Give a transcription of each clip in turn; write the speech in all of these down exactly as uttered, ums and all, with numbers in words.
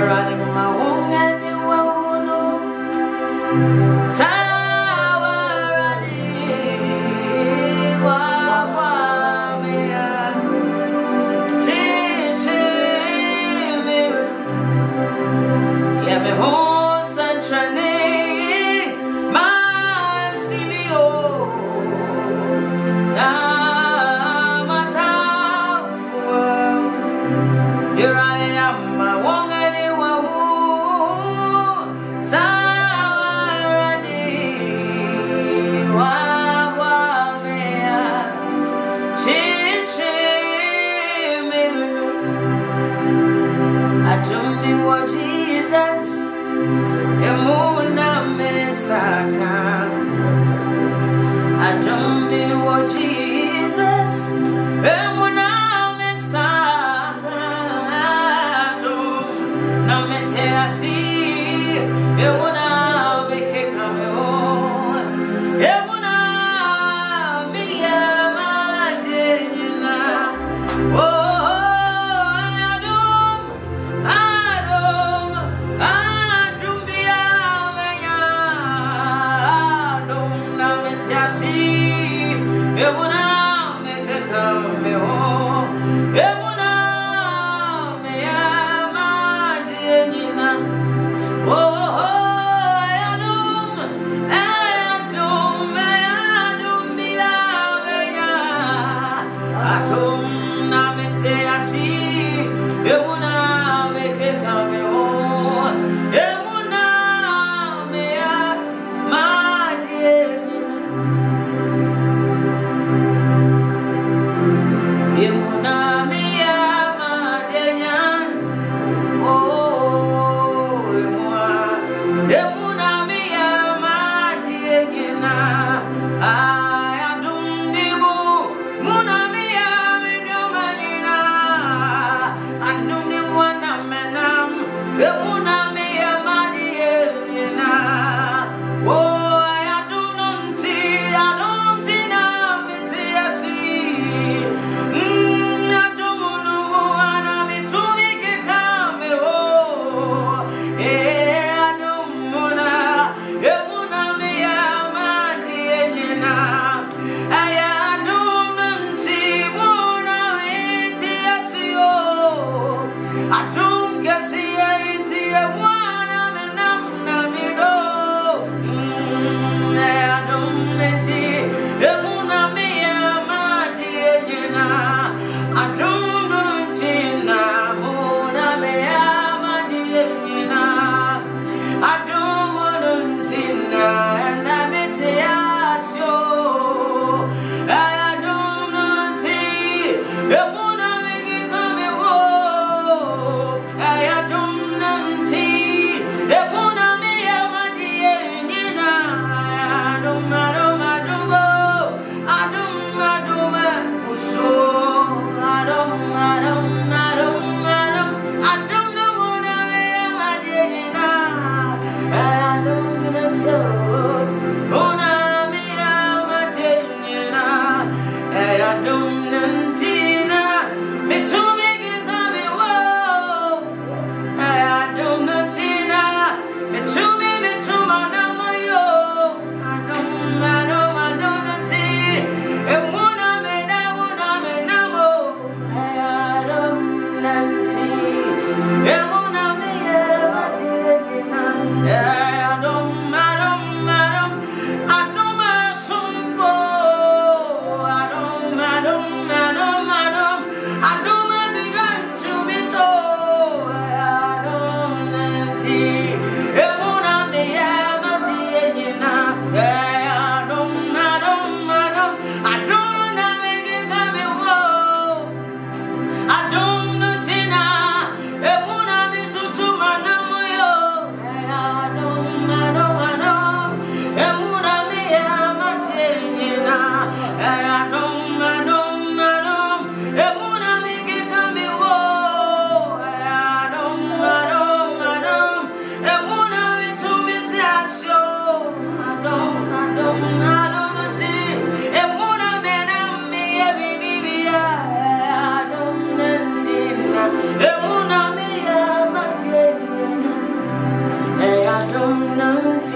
Oh,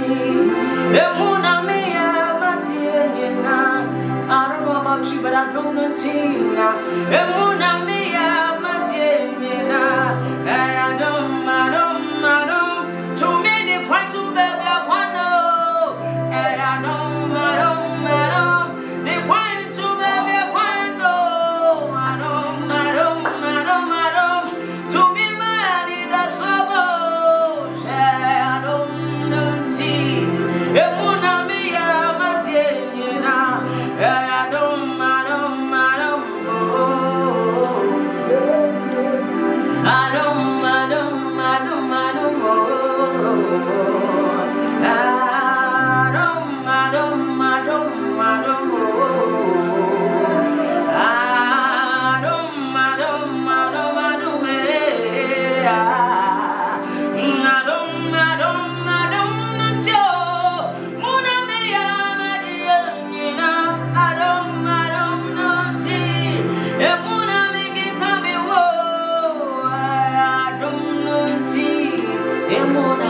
Emuna mea madiena. I don't know about you, but I don't know Tina. Emuna mea madiena. I don't, I don't, I don't. Too many point to baby I wanna. I don't, I don't, I don't. They point to baby I wanna. I don't, I don't, I don't, I don't. To me man in the suburbs. I don't know Tina. Emuna mea madiena. I don't, I don't, I don't. I don't, I don't, I don't, I don't. I don't, I don't, I don't, I don't. I don't, I don't, I don't, I don't. I don't, I don't, I don't. Joe, Muna mea madiena. I don't, I don't know tea. Emuna make it come wo. I don't know tea. Emuna